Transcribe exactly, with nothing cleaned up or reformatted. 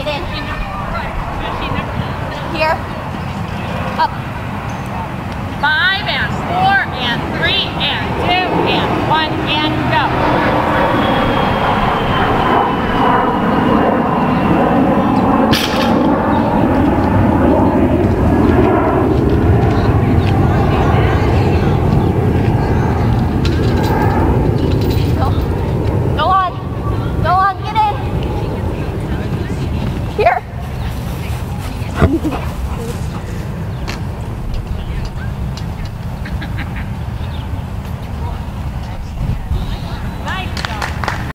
Get in. Here. Up. Five and four and three and two and one and go.